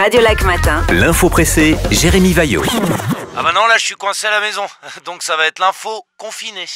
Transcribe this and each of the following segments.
Radio Lac Matin. L'info pressée, Jérémy Vaillot. Ah bah non, là je suis coincé à la maison, donc ça va être l'info confinée.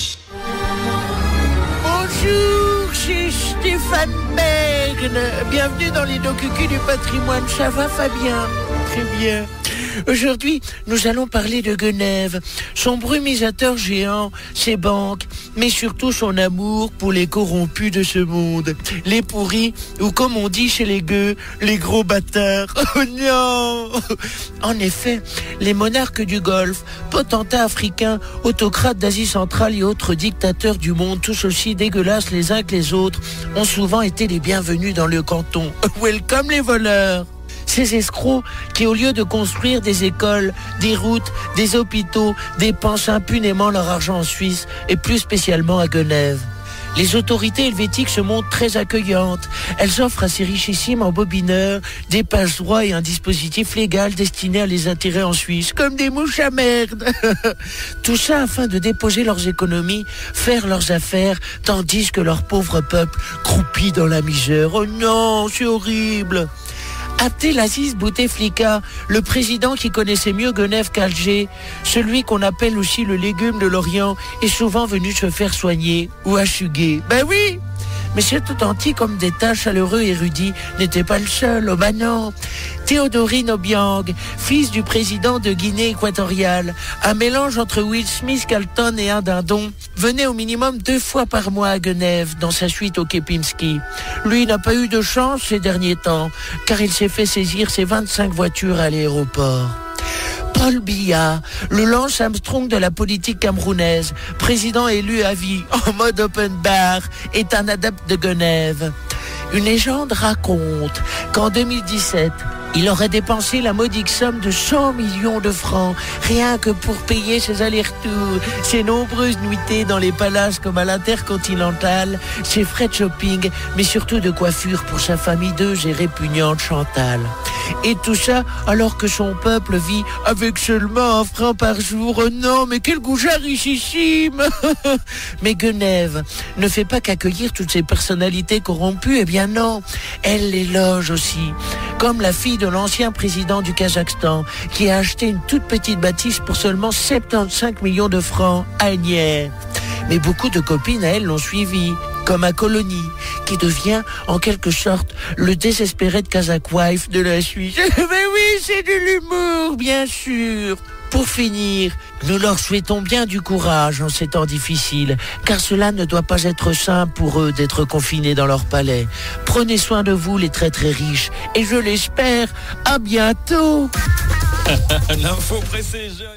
Bonjour, c'est Stéphane Bern. Bienvenue dans les docucus du patrimoine. Ça va, Fabien? Très bien. Aujourd'hui, nous allons parler de Genève, son brumisateur géant, ses banques, mais surtout son amour pour les corrompus de ce monde, les pourris, ou comme on dit chez les gueux, les gros bâtards. Oh non! En effet, les monarques du Golfe, potentats africains, autocrates d'Asie centrale et autres dictateurs du monde, tous aussi dégueulasses les uns que les autres, ont souvent été les bienvenus dans le canton. Welcome les voleurs! Ces escrocs qui, au lieu de construire des écoles, des routes, des hôpitaux, dépensent impunément leur argent en Suisse et plus spécialement à Genève. Les autorités helvétiques se montrent très accueillantes. Elles offrent à ces richissimes embobineurs des passe-droits et un dispositif légal destiné à les attirer en Suisse, comme des mouches à merde. Tout ça afin de déposer leurs économies, faire leurs affaires, tandis que leur pauvre peuple croupit dans la misère. Oh non, c'est horrible! Abdelaziz Bouteflika, le président qui connaissait mieux Genève qu'Alger, celui qu'on appelle aussi le légume de l'Orient, est souvent venu se faire soigner ou achuguer. Ben oui! Mais cet authentique homme d'État chaleureux et érudit n'était pas le seul. Oh ben non! Théodorine Obiang, fils du président de Guinée équatoriale, un mélange entre Will Smith, Carlton et un dindon, venait au minimum 2 fois par mois à Genève, dans sa suite au Kempinski. Lui n'a pas eu de chance ces derniers temps, car il s'est fait saisir ses 25 voitures à l'aéroport. Paul Biya, le Lance Armstrong de la politique camerounaise, président élu à vie en mode open bar, est un adepte de Genève. Une légende raconte qu'en 2017, il aurait dépensé la modique somme de 100 millions de francs, rien que pour payer ses allers-retours, ses nombreuses nuitées dans les palaces comme à l'Intercontinental, ses frais de shopping, mais surtout de coiffure pour sa femme hideuse et répugnante Chantal. Et tout ça alors que son peuple vit avec seulement 1 franc par jour. Oh non, mais quel goujat richissime! Mais Genève ne fait pas qu'accueillir toutes ces personnalités corrompues, eh bien non, elle les loge aussi. Comme la fille de l'ancien président du Kazakhstan, qui a acheté une toute petite bâtisse pour seulement 75 millions de francs à Agnières. Mais beaucoup de copines à elle l'ont suivi, comme à Colonie, qui devient en quelque sorte le désespéré de Kazakh Wife de la Suisse. Mais oui, c'est de l'humour, bien sûr. Pour finir, nous leur souhaitons bien du courage en ces temps difficiles, car cela ne doit pas être simple pour eux d'être confinés dans leur palais. Prenez soin de vous, les très très riches, et je l'espère, à bientôt. L'info pressée,